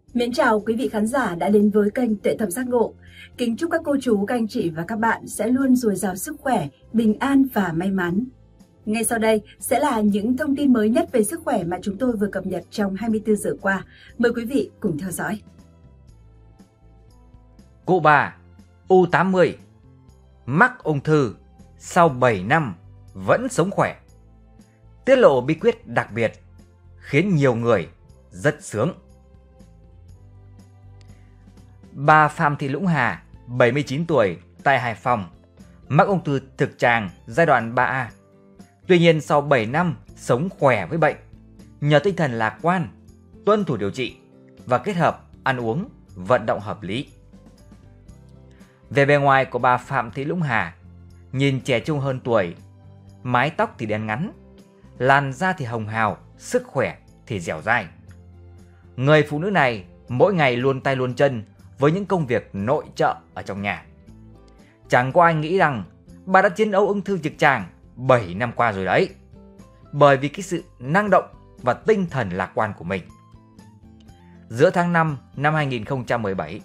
Mến chào quý vị khán giả đã đến với kênh Tuệ Thẩm Giác Ngộ. Kính chúc các cô chú, các anh chị và các bạn sẽ luôn dồi dào sức khỏe, bình an và may mắn. Ngay sau đây sẽ là những thông tin mới nhất về sức khỏe mà chúng tôi vừa cập nhật trong 24 giờ qua. Mời quý vị cùng theo dõi. Cụ bà U80 mắc ung thư sau 7 năm vẫn sống khỏe. Tiết lộ bí quyết đặc biệt khiến nhiều người rất sướng. Bà Phạm Thị Lũng Hà, 79 tuổi, tại Hải Phòng, mắc ung thư thực tràng giai đoạn 3A. Tuy nhiên sau 7 năm sống khỏe với bệnh, nhờ tinh thần lạc quan, tuân thủ điều trị và kết hợp ăn uống, vận động hợp lý. Về bề ngoài của bà Phạm Thị Lũng Hà, nhìn trẻ trung hơn tuổi, mái tóc thì đen ngắn, làn da thì hồng hào, sức khỏe thì dẻo dai. Người phụ nữ này mỗi ngày luôn tay luôn chân với những công việc nội trợ ở trong nhà. Chẳng có ai nghĩ rằng bà đã chiến đấu ung thư trực tràng 7 năm qua rồi đấy, bởi vì cái sự năng động và tinh thần lạc quan của mình. Giữa tháng 5 năm 2017,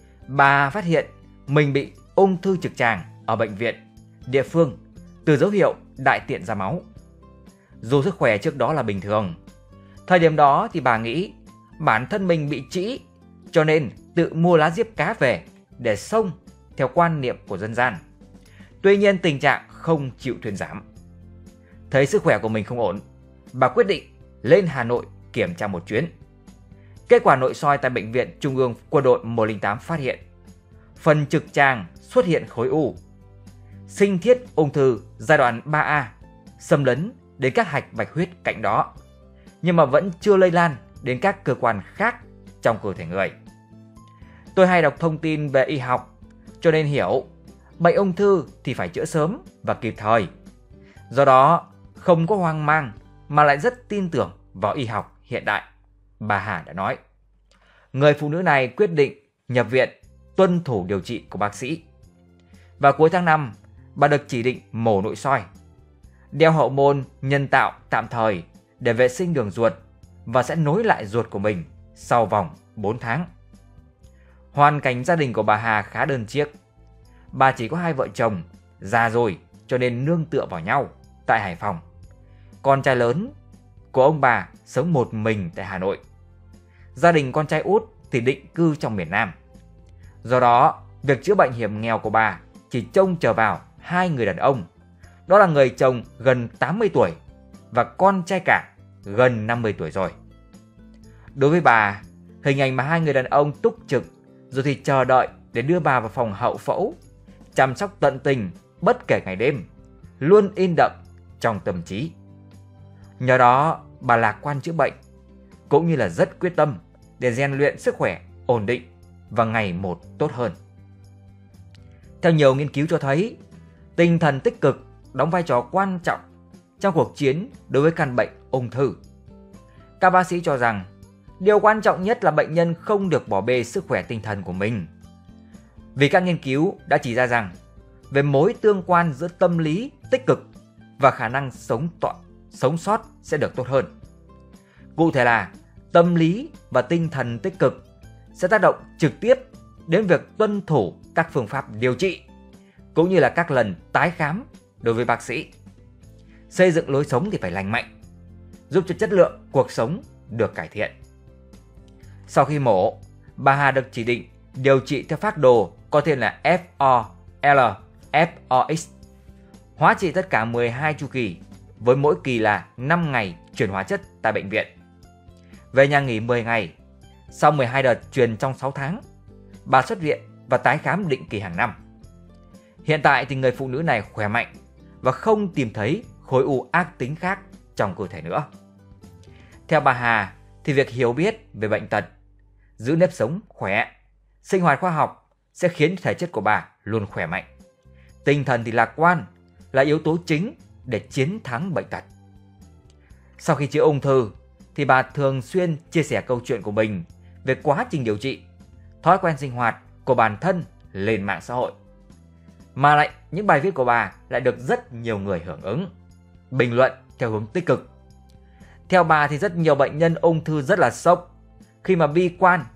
bà phát hiện mình bị ung thư trực tràng ở bệnh viện địa phương từ dấu hiệu đại tiện ra máu. Dù sức khỏe trước đó là bình thường, thời điểm đó thì bà nghĩ bản thân mình bị trĩ, cho nên tự mua lá diếp cá về để xông theo quan niệm của dân gian. Tuy nhiên tình trạng không chịu thuyên giảm. Thấy sức khỏe của mình không ổn, bà quyết định lên Hà Nội kiểm tra một chuyến. Kết quả nội soi tại Bệnh viện Trung ương Quân đội 108 phát hiện phần trực tràng xuất hiện khối u. Sinh thiết ung thư giai đoạn 3A xâm lấn đến các hạch bạch huyết cạnh đó, nhưng mà vẫn chưa lây lan đến các cơ quan khác trong cơ thể người. Tôi hay đọc thông tin về y học, cho nên hiểu bệnh ung thư thì phải chữa sớm và kịp thời. Do đó không có hoang mang mà lại rất tin tưởng vào y học hiện đại, bà Hà đã nói. Người phụ nữ này quyết định nhập viện tuân thủ điều trị của bác sĩ. Vào cuối tháng 5, bà được chỉ định mổ nội soi, đeo hậu môn nhân tạo tạm thời để vệ sinh đường ruột và sẽ nối lại ruột của mình sau vòng 4 tháng. Hoàn cảnh gia đình của bà Hà khá đơn chiếc. Bà chỉ có 2 vợ chồng, già rồi cho nên nương tựa vào nhau tại Hải Phòng. Con trai lớn của ông bà sống một mình tại Hà Nội. Gia đình con trai út thì định cư trong miền Nam. Do đó, việc chữa bệnh hiểm nghèo của bà chỉ trông chờ vào 2 người đàn ông. Đó là người chồng gần 80 tuổi và con trai cả gần 50 tuổi rồi. Đối với bà, hình ảnh mà 2 người đàn ông túc trực rồi thì chờ đợi để đưa bà vào phòng hậu phẫu, chăm sóc tận tình bất kể ngày đêm, luôn in đậm trong tâm trí. Nhờ đó, bà lạc quan chữa bệnh, cũng như là rất quyết tâm để rèn luyện sức khỏe ổn định và ngày một tốt hơn. Theo nhiều nghiên cứu cho thấy, tinh thần tích cực đóng vai trò quan trọng trong cuộc chiến đối với căn bệnh ung thư. Các bác sĩ cho rằng điều quan trọng nhất là bệnh nhân không được bỏ bê sức khỏe tinh thần của mình. Vì các nghiên cứu đã chỉ ra rằng về mối tương quan giữa tâm lý tích cực và khả năng sống sót sẽ được tốt hơn. Cụ thể là tâm lý và tinh thần tích cực sẽ tác động trực tiếp đến việc tuân thủ các phương pháp điều trị, cũng như là các lần tái khám đối với bác sĩ. Xây dựng lối sống thì phải lành mạnh, giúp cho chất lượng cuộc sống được cải thiện. Sau khi mổ, bà Hà được chỉ định điều trị theo phác đồ có tên là FOLFOX, hóa trị tất cả 12 chu kỳ, với mỗi kỳ là 5 ngày truyền hóa chất tại bệnh viện. Về nhà nghỉ 10 ngày, sau 12 đợt truyền trong 6 tháng, bà xuất viện và tái khám định kỳ hàng năm. Hiện tại thì người phụ nữ này khỏe mạnh và không tìm thấy khối u ác tính khác trong cơ thể nữa. Theo bà Hà thì việc hiểu biết về bệnh tật, giữ nếp sống khỏe, sinh hoạt khoa học sẽ khiến thể chất của bà luôn khỏe mạnh. Tinh thần thì lạc quan là yếu tố chính để chiến thắng bệnh tật. Sau khi chữa ung thư thì bà thường xuyên chia sẻ câu chuyện của mình về quá trình điều trị, thói quen sinh hoạt của bản thân lên mạng xã hội. Mà lại những bài viết của bà lại được rất nhiều người hưởng ứng, bình luận theo hướng tích cực. Theo bà thì rất nhiều bệnh nhân ung thư rất là sốc khi mà bi quan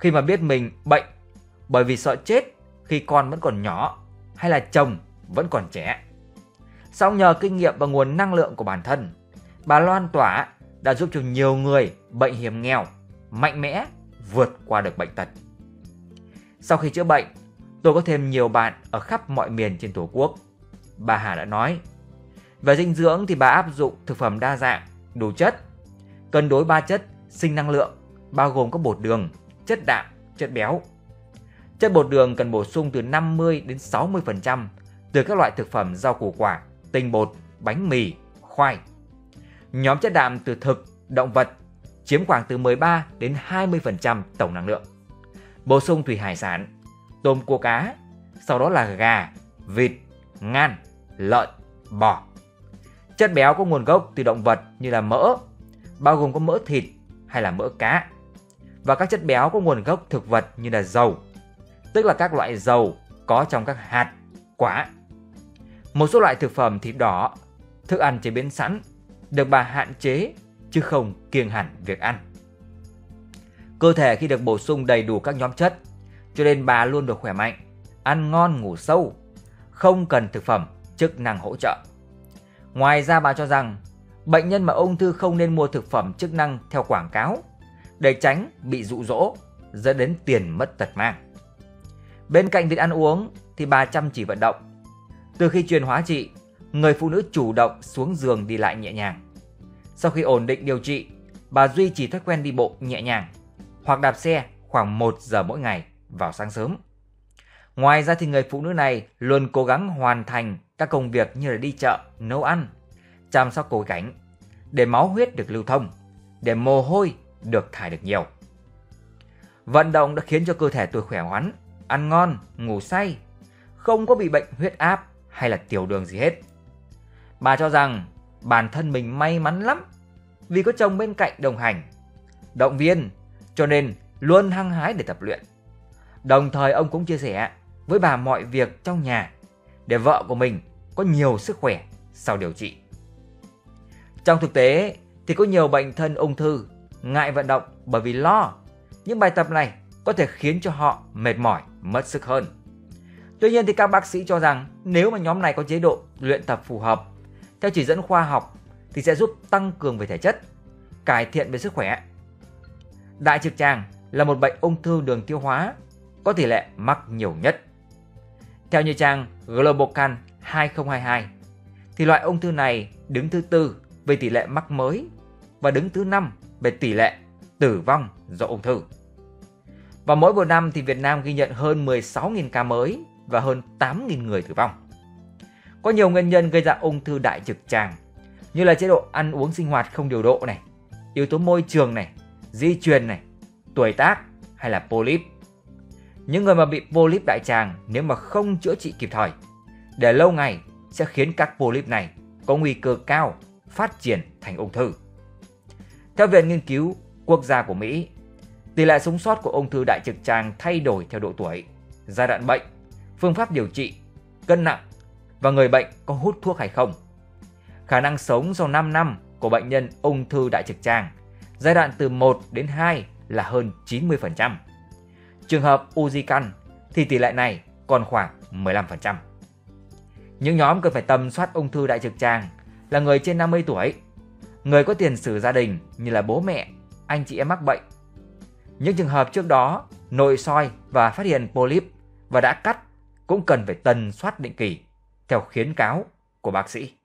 khi mà biết mình bệnh bởi vì sợ chết khi con vẫn còn nhỏ hay là chồng vẫn còn trẻ. Song nhờ kinh nghiệm và nguồn năng lượng của bản thân, bà loan tỏa đã giúp cho nhiều người bệnh hiểm nghèo mạnh mẽ vượt qua được bệnh tật. Sau khi chữa bệnh, tôi có thêm nhiều bạn ở khắp mọi miền trên Tổ quốc. Bà Hà đã nói, về dinh dưỡng thì bà áp dụng thực phẩm đa dạng, đủ chất, cân đối 3 chất sinh năng lượng, bao gồm các bột đường, chất đạm, chất béo. Chất bột đường cần bổ sung từ 50 đến 60% từ các loại thực phẩm rau củ quả, tinh bột, bánh mì, khoai. Nhóm chất đạm từ thực, động vật chiếm khoảng từ 13 đến 20% tổng năng lượng. Bổ sung thủy hải sản, tôm cua cá, sau đó là gà, vịt, ngan, lợn, bò. Chất béo có nguồn gốc từ động vật như là mỡ, bao gồm có mỡ thịt hay là mỡ cá. Và các chất béo có nguồn gốc thực vật như là dầu, tức là các loại dầu có trong các hạt, quả. Một số loại thực phẩm thịt đỏ, thức ăn chế biến sẵn được bà hạn chế chứ không kiêng hẳn việc ăn. Cơ thể khi được bổ sung đầy đủ các nhóm chất, cho nên bà luôn được khỏe mạnh, ăn ngon ngủ sâu, không cần thực phẩm chức năng hỗ trợ. Ngoài ra bà cho rằng bệnh nhân mà ung thư không nên mua thực phẩm chức năng theo quảng cáo để tránh bị dụ dỗ dẫn đến tiền mất tật mang. Bên cạnh việc ăn uống thì bà chăm chỉ vận động. Từ khi truyền hóa trị, người phụ nữ chủ động xuống giường đi lại nhẹ nhàng. Sau khi ổn định điều trị, bà duy trì thói quen đi bộ nhẹ nhàng hoặc đạp xe khoảng 1 giờ mỗi ngày vào sáng sớm. Ngoài ra thì người phụ nữ này luôn cố gắng hoàn thành các công việc như là đi chợ, nấu ăn, chăm sóc cối cảnh để máu huyết được lưu thông, để mồ hôi được thải được nhiều. Vận động đã khiến cho cơ thể tôi khỏe khoắn, ăn ngon, ngủ say, không có bị bệnh huyết áp hay là tiểu đường gì hết. Bà cho rằng bản thân mình may mắn lắm vì có chồng bên cạnh đồng hành, động viên, cho nên luôn hăng hái để tập luyện. Đồng thời ông cũng chia sẻ với bà mọi việc trong nhà để vợ của mình có nhiều sức khỏe sau điều trị. Trong thực tế thì có nhiều bệnh nhân ung thư ngại vận động bởi vì lo những bài tập này có thể khiến cho họ mệt mỏi, mất sức hơn. Tuy nhiên thì các bác sĩ cho rằng nếu mà nhóm này có chế độ luyện tập phù hợp theo chỉ dẫn khoa học thì sẽ giúp tăng cường về thể chất, cải thiện về sức khỏe. Đại trực tràng là một bệnh ung thư đường tiêu hóa có tỷ lệ mắc nhiều nhất. Theo như trang Globocan 2022 thì loại ung thư này đứng thứ 4 về tỷ lệ mắc mới và đứng thứ 5 về tỷ lệ tử vong do ung thư. Và mỗi một năm thì Việt Nam ghi nhận hơn 16.000 ca mới và hơn 8.000 người tử vong. Có nhiều nguyên nhân gây ra ung thư đại trực tràng như là chế độ ăn uống sinh hoạt không điều độ này, yếu tố môi trường này, di truyền này, tuổi tác hay là polyp. Những người mà bị polyp đại tràng nếu mà không chữa trị kịp thời, để lâu ngày sẽ khiến các polyp này có nguy cơ cao phát triển thành ung thư. Theo Viện Nghiên cứu Quốc gia của Mỹ, tỷ lệ sống sót của ung thư đại trực tràng thay đổi theo độ tuổi, giai đoạn bệnh, phương pháp điều trị, cân nặng và người bệnh có hút thuốc hay không. Khả năng sống sau 5 năm của bệnh nhân ung thư đại trực tràng giai đoạn từ 1 đến 2 là hơn 90%. Trường hợp u di căn thì tỷ lệ này còn khoảng 15%. Những nhóm cần phải tầm soát ung thư đại trực tràng là người trên 50 tuổi, người có tiền sử gia đình như là bố mẹ, anh chị em mắc bệnh. Những trường hợp trước đó nội soi và phát hiện polyp và đã cắt cũng cần phải tầm soát định kỳ theo khuyến cáo của bác sĩ.